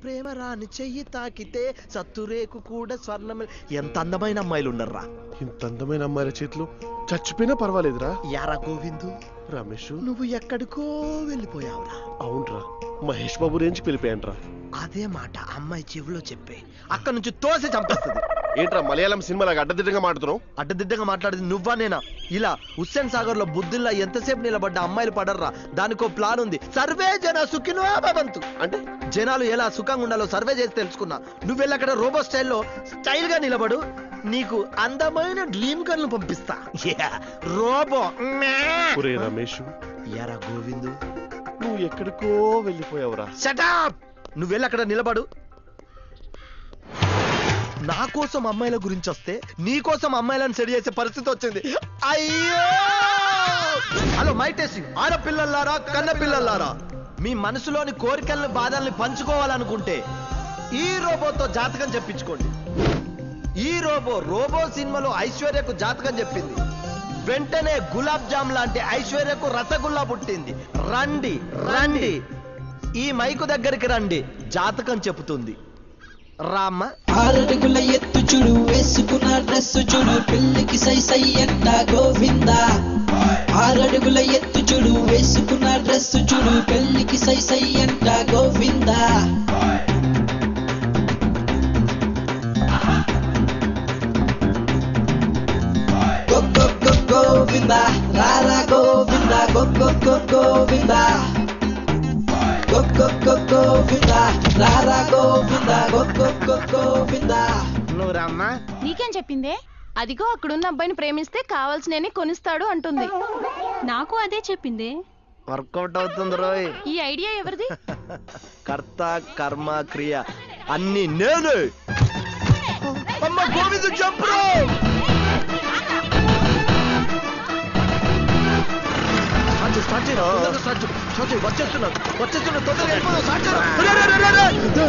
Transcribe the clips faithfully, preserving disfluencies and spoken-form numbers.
ప్రేమ రాని చెయ్యి తాకితే సత్తురేకు కూడా స్వర్ణం. ఎంత అందమైన అమ్మాయిలు ఉన్నారా. ఇంత అందమైన అమ్మాయిల చేతిలో చచ్చిపోయినా పర్వాలేదురా. యారా గోవిందు, రమేష్ నువ్వు ఎక్కడికో వెళ్ళిపోయావురా. అవునరా, మహేష్ బాబు రేంజ్కి వెళ్ళిపోయానరా. అదే మాట అమ్మాయి చెవిలో చెప్పే, అక్కడ నుంచి తోసి చంపేస్తుంది. ఏంట్రా మలయాళం సినిమాలాగా అడ్డదిడ్డంగా మాట్లాడుతున్నావు? అడ్డదిడ్డంగా మాట్లాడేది నువ్వా నేనా? ఇలా హుస్సేన్ సాగర్ లో బుద్ధిల్లా ఎంతసేపు నిలబడ్డ అమ్మాయిలు పడర్రా. దానికో ప్లాన్ ఉంది. సర్వే జన సుఖినో భవంతు అంటే జనాలు ఎలా సుఖంగా ఉండాలో సర్వే చేసి తెలుసుకున్నా. నువ్వు వెళ్ళి అక్కడ రోబో స్టైల్లో స్టైల్ గా నిలబడు, నీకు అందమైన డ్రీమ్ గర్ల్ పంపిస్తా. రోబో రమేష్. యారా గోవిందు, నువ్వు ఎక్కడికో వెళ్ళిపోయావురా. షటప్. నువ్వు వెళ్ళి అక్కడ నిలబడు. నా కోసం అమ్మాయిల గురించి వస్తే నీ కోసం అమ్మాయిలను సెడి చేసే పరిస్థితి వచ్చింది. అయ్యో. Hello my testing. ఆడపిల్లలారా, కన్న పిల్లలారా, మీ మనసులోని కోరికల్ని బాధల్ని పంచుకోవాలనుకుంటే ఈ రోబోతో జాతకం చెప్పించుకోండి. ఈ రోబో రోబో సినిమాలో ఐశ్వర్యకు జాతకం చెప్పింది. వెంటనే గులాబ్ జామ్ లాంటి ఐశ్వర్యకు రసగుల్లా పుట్టింది. రండి రండి, ఈ మైకు దగ్గరికి రండి, జాతకం చెబుతుంది. రామ్మ. ఆరడుగుల ఎత్తు చూడు, వేసుకున్న డ్రెస్ చూడు, పెళ్లికి సై సై అంట గోవిందా. ఆరడుగుల ఎత్తు చూడు, వేసుకున్న డ్రెస్ చూడు, పెళ్లికి సై సై అంట గోవిందా. గోవిందా రారా గోవిందా, గో గోవిందా నువ్వు రామ్మా. నీకేం చెప్పిందే? అదిగో అక్కడున్న అబ్బాయిని ప్రేమిస్తే కావాల్సినవి కొనిస్తాడు అంటుంది. నాకు అదే చెప్పింది. వర్కౌట్ అవుతుంది రోయ్. ఈ ఐడియా ఎవరిది? కర్త కర్మ క్రియ అన్ని నేను. అమ్మ గోవిందు చంపురు. స్టార్ట్ చేయరా, స్టార్ట్ చేయి, స్టార్ట్ చేయి. వచ్చేస్తున్నా వచ్చేస్తున్నా తొందరగా వెళ్ళిపోదాం. స్టార్ట్ చేయరా.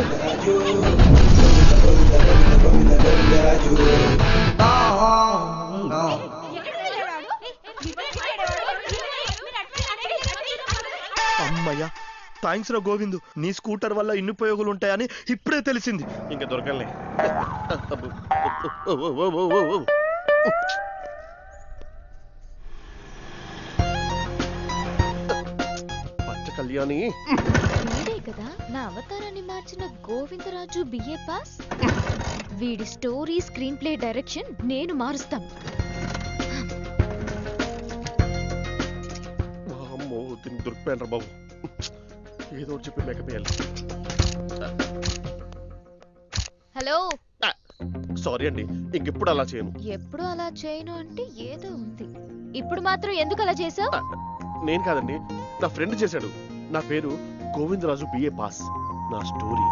అమ్మయ్యా, థ్యాంక్స్ రా గోవిందు. నీ స్కూటర్ వల్ల ఇన్ని ఉపయోగాలు ఉంటాయని ఇప్పుడే తెలిసింది. ఇంకా దొరకలే. కళ్యాణి వీడే కదా నా అవతారాన్ని మార్చిన గోవిందరాజు బిఏ పాస్. వీడి స్టోరీ స్క్రీన్ ప్లే డైరెక్షన్ నేను మారుస్తాను. అమ్మో, దీన్ని దొరికిపోయాను బాబు. ఏదో చెప్పి మేకప్ చేయాలి. హలో. సారీ అండి, ఇంకెప్పుడు అలా చేయను. ఎప్పుడు అలా చేయను అంటే ఏదో ఉంది. ఇప్పుడు మాత్రం ఎందుకు అలా చేసావు? నేను కాదండి, నా ఫ్రెండ్ చేశాడు. నా పేరు గోవిందరాజు బిఏ పాస్. నా స్టోరీ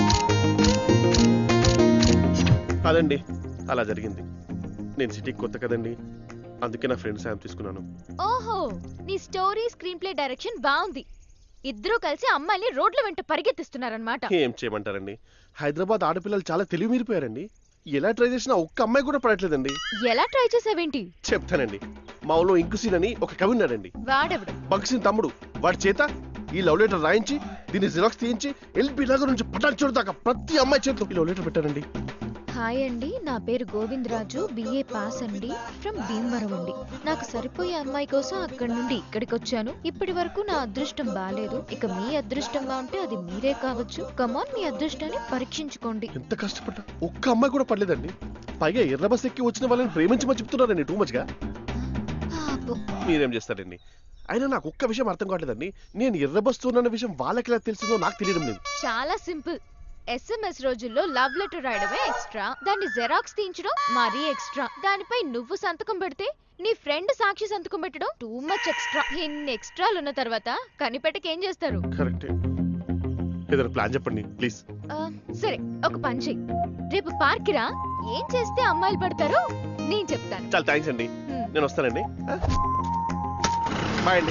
అదండి, అలా జరిగింది. నేను సిటీకి కొత్త కదండి, అందుకే నా ఫ్రెండ్ సాయం తీసుకున్నాను. ఓహో, నీ స్టోరీ స్క్రీన్ ప్లే డైరెక్షన్ బాగుంది. ఇద్దరూ కలిసి అమ్మాయిని రోడ్ల వెంట పరిగెత్తిస్తున్నారన్నమాట. ఏం చేయమంటారండి, హైదరాబాద్ ఆడపిల్లలు చాలా తెలివి మీరిపోయారండి. ఎలా ట్రై చేసినా ఒక్క అమ్మాయి కూడా పడట్లేదండి. ఎలా ట్రై చేసావేంటి? చెప్తానండి. మా ఊళ్ళో ఇంకుసీన్ అని ఒక కవి ఉన్నాడండి. వాడెవడు? భగత్ తమ్ముడు. వాడి చేత ఈ లవ్ లెటర్ రాయించి దీన్ని జిరాక్స్ తీయించి ఎల్బీ నగర్ నుంచి పటాన్ చోటు దాకా ప్రతి అమ్మాయి చేతిలో ఈ లవ్ లెటర్ పెట్టారండి. హాయ్ అండి, నా పేరు గోవిందరాజు, బిఏ పాస్ అండి, ఫ్రమ్ భీమవరం అండి. నాకు సరిపోయే అమ్మాయి కోసం అక్కడి నుండి ఇక్కడికి వచ్చాను. ఇప్పటి వరకు నా అదృష్టం బాలేదు. ఇక మీ అదృష్టంగా ఉంటే అది మీరే కావచ్చు. కమాన్, మీ అదృష్టాన్ని పరీక్షించుకోండి. ఎంత కష్టపడ్డా ఒక్క అమ్మాయి కూడా పడలేదండి. పైగా ఎర్ర బస్ ఎక్కి వచ్చిన వాళ్ళని ప్రేమించమని చెప్తున్నారండి టూ మచ్ గా. మీరేం చేస్తారండి? అయినా నాకు ఒక్క విషయం అర్థం కావట్లేదండి. నేను ఎర్ర బస్ ఉన్న విషయం వాళ్ళకి ఎలా తెలిసిందో నాకు తెలియడం లేదు. చాలా సింపుల్. ఎస్ఎంఎస్ రోజుల్లో లవ్ లెటర్ రాయడమే ఎక్స్ట్రా, దాన్ని జెరాక్స్ తీయించడం మరీ ఎక్స్ట్రా, దానిపై నువ్వు సంతకం పెడితే నీ ఫ్రెండ్ సాక్షి సంతకం పెట్టడం టూ మచ్ ఎక్స్ట్రా. ఇన్ని ఎక్స్ట్రాలు ఉన్న తర్వాత కనిపెట్టకి ఏం చేస్తారు? కరెక్టే. ఏదైనా ప్లాన్ చెప్పండి ప్లీజ్. సరే, ఒక పని చెయ్యి. రేపు పార్క్ రా. ఏం చేస్తే అమ్మాయిలు పడతారో నేను చెప్తాను. చాలా థ్యాంక్స్ అండి, నేను వస్తానండి. బాయ్ అండి.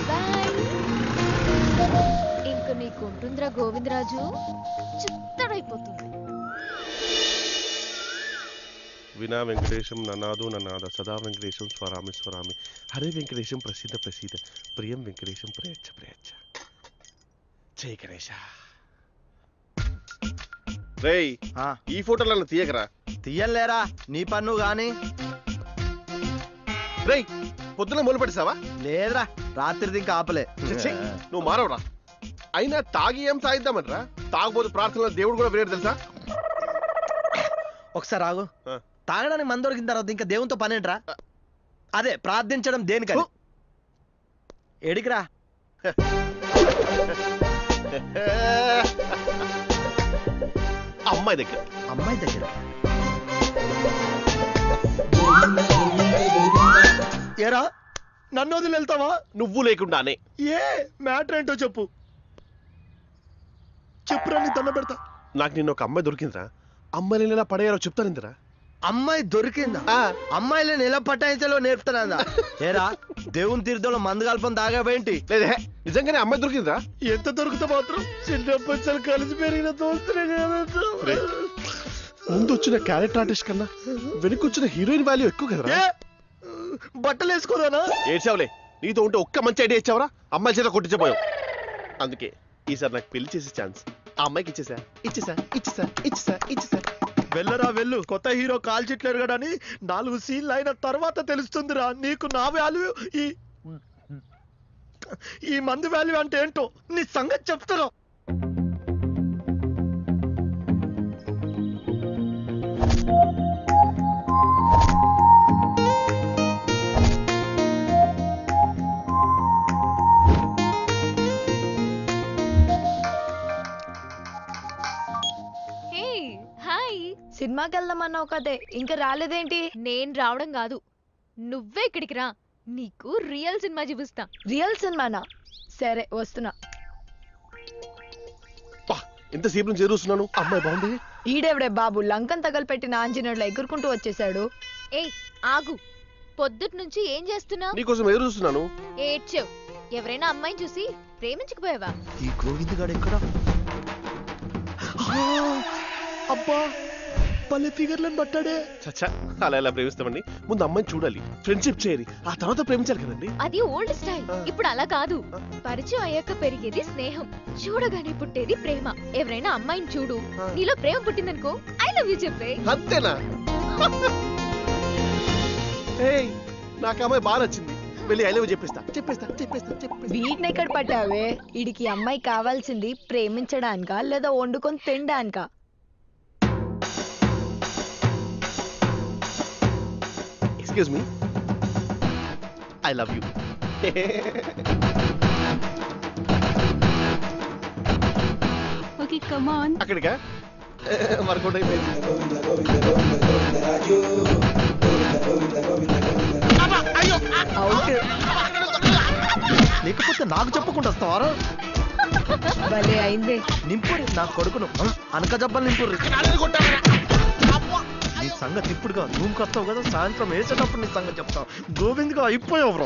ఇంక నీకు ఉంటుందిరా గోవిందరాజు, చిత్తడైపోతుంది. వినా వెంకటేశం ననాదు ననాద సదా వెంకటేశం స్వరామి స్వరామి హరే వెంకటేశం ప్రసిద్ధ ప్రసిద్ధ ప్రియం వెంకటేశం ప్రయచ్చ ప్రయచ్చ. జై గణేశ. రేయ్ ఆ, ఈ ఫోటోలను తీయకరా. తీయలేరా నీ పన్ను గాని. రేయ్ పొద్దున మొదలు పెట్టేసావా? లేదురా రాత్రిది ఇంకా ఆపలే. ఛీ, నువ్వు మారవరా. అయినా తాగి ఏం సాయిద్దామనరా? తాగబోతు ప్రార్థనలో దేవుడు కూడా వినేడు తెలుసా? ఒకసారి ఆగు. ఆ. తాగడానికి మందు దొరికిన తర్వాత ఇంకా దేవునితో పనేంట్రా? అదే ప్రార్థించడం దేనికని. ఎడికిరా అమ్మాయి దగ్గర. అమ్మాయి దగ్గర. ఏరా నన్ను వదిలి వెళ్తావా? నువ్వు లేకుండానే. ఏ మ్యాటర్ ఏంటో చెప్పు. చెప్పురా నీ దండ పెడతా. నాకు నిన్న ఒక అమ్మాయి దొరికిందిరా. అమ్మాయిని ఎలా పడేయాలో చెప్తానిందిరా. అమ్మాయి దొరికిందా? అమ్మాయిలను ఎలా పటాయించాలో నేర్పుతానందా? ఏరా దేవుని తీర్థంలో మందు కలపం దాగావేంటి? లేదే నిజంగానే అమ్మాయి దొరికిందిరా. ఎంత దొరికితే మాత్రం చిన్నప్పటి కలిసి పెరిగిన దోస్తులే రే, ముందు వచ్చిన క్యారెక్టర్ ఆర్టిస్ట్ కన్నా వెనక్కి వచ్చిన హీరోయిన్ వాల్యూ ఎక్కువ కదరా. బట్టలు వేసుకోదానా? ఏడ్చావులే. నీతో ఉంటే ఒక్క మంచి ఐడియా ఇచ్చావరా, అమ్మాయి చేత కొట్టించపోయావు. అందుకే ఈసారి నాకు పెళ్లి చేసే ఛాన్స్ ఆ అమ్మాయికి ఇచ్చేసా ఇచ్చేసా ఇచ్చేసా ఇచ్చేసా ఇచ్చేసా వెళ్ళరా వెళ్ళు. కొత్త హీరో కాల్ చిట్లేరు కదా అని నాలుగు సీన్లు అయిన తర్వాత తెలుస్తుందిరా నీకు నా వాల్యూ, ఈ ఈ మందు వాల్యూ అంటే ఏంటో. నీ సంగతి చెప్తారా? సినిమాకి వెళ్దామన్నావు కదే ఇంకా రాలేదేంటి? నేను రావడం కాదు, నువ్వే ఇక్కడికి రా. నీకు రియల్ సినిమా చూపిస్తా. రియల్ సినిమానా? సరే వస్తున్నా. ఎంతసేపు నుంచి ఎదురుస్తున్నాను. అమ్మాయి బాగుంది. ఈడెవడే బాబు లంకన్ తగలపెట్టిన ఆంజనేయుడు ఎగురుకుంటూ వచ్చేసాడు. ఏయ్ ఆగు, పొద్దుటి నుంచి ఏం చేస్తున్నావు? నీకోసం ఎదురు చూస్తున్నాను. ఏడ్చావు. ఎవరైనా అమ్మాయిని చూసి ప్రేమించకపోయావా? ఈ గోవింద్ గాడు ఎక్కడ? అబ్బా పల్లె ఫిగర్లను పట్టాడే. చచ్చా, అలా ఎలా ప్రేమిస్తామండి? ముందు అమ్మాయిని చూడాలి, ఫ్రెండ్షిప్ చేయాలి, ఆ తర్వాత ప్రేమించాలి కదండి. అది ఓల్డ్ స్టైల్. ఇప్పుడు అలా కాదు. పరిచయం అయ్యాక పెరిగేది స్నేహం, చూడగానే పుట్టేది ప్రేమ. ఎవరైనా అమ్మాయిని చూడు, నీలో ప్రేమ పుట్టిందనుకో, ఐ లవ్ యూ చెప్పే. అంతేనా? ఏయ్, నాకు అమ్మాయి బాగా నచ్చింది. వెళ్ళి ఐ లవ్ యూ చెప్పేస్తా చెప్పేస్తా చెప్పేస్తా చెప్పేస్తా. వీటిని ఎక్కడ పట్టావే? ఈడికి అమ్మాయి కావాల్సింది ప్రేమించడానికా లేదా వండుకొని తినడానికా? Excuse me. I love you. Okay come on. అక్కడికా? వర్కౌట్ అయిపోయింది. అవుట్. లేకపోతే నాకు చెప్పకుండా వస్తావారా? భలే అయిందే. నింపురి నా కొడుకును అనక జబ్బలు నింపుర్రి. నీ సంగతి ఇప్పుడుగా రూమ్కి వస్తావు కదా, సాయంత్రం వేసేటప్పుడు నీ సంగతి చెప్తావు. గోవింద్ గా అయిపోయావు బ్రో.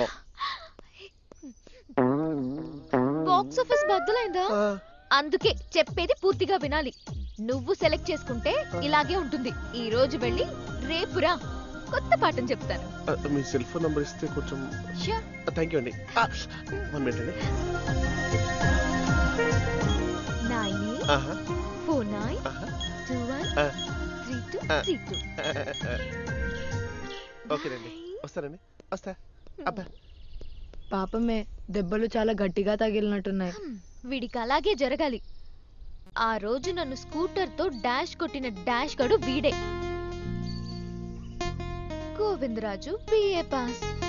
Box office బద్దలైందా? అందుకే చెప్పేది పూర్తిగా వినాలి. నువ్వు సెలెక్ట్ చేసుకుంటే ఇలాగే ఉంటుంది. ఈ రోజు వెళ్ళి రేపురా కొత్త పాఠం చెప్తాను. మీ సెల్ ఫోన్ నంబర్ ఇస్తే కొంచెం. థ్యాంక్ యూ అండి. వన్ మినిట్ అండి. Nine four nine two one three two three two. ఓకేనండి, వస్తానండి. వస్తా. అబ్బా పాపమే దెబ్బలు చాలా గట్టిగా తగిలినట్టున్నాయి. వీడికి అలాగే జరగాలి. ఆ రోజు నన్ను స్కూటర్ తో డాష్ కొట్టిన డాష్ గడు వీడే. Govindaraju BA pass.